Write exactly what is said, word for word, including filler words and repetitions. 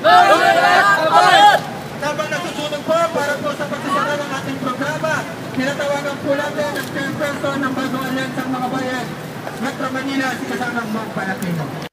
Habang nasusunod po para po sa pagsasara ng ating programa, tinatawagan po natin ang chairperson ng Bagong Alyansang Mga Bayan, Metro Manila, si Kasamang Mong Palapino.